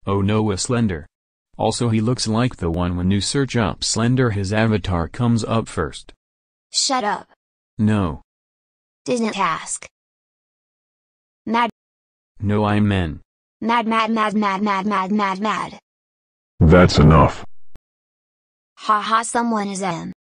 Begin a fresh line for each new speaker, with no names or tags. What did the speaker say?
Oh no, a slender. Also he looks like the one when you search up slender his avatar comes up first.
Shut up.
No.
Didn't ask. Mad.
No, I'm men.
Mad.
That's enough.
Haha, someone is M.